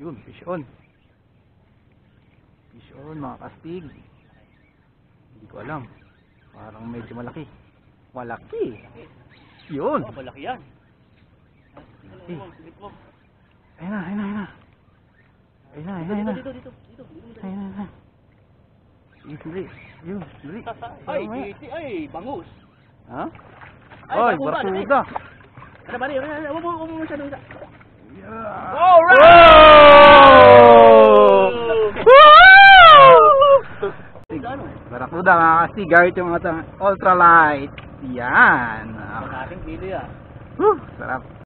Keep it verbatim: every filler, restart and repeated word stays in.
Yun, fish on. Fish on mga kastig. Hindi ko alam. Parang medyo malaki. Malaki. Yun. Oh, malaki yan. Malaki. Ayun na, ayun na, ayun na. Ayun na, ayun na, ayun na. Dito, dito, dito. Ayun na, ayun na. Easily. Yun, dali. Ay, dito, ay, bangus. Ha? Ay, Oy, barakuda, barakuda. Ano ba rin? Huwag mo, huwag mo masyado isa. Yeah. Alright! Wow! Barakuda mga kastig. Gamit yung mga ultralight. Yan. Ang ating video yan. Woo, sarap.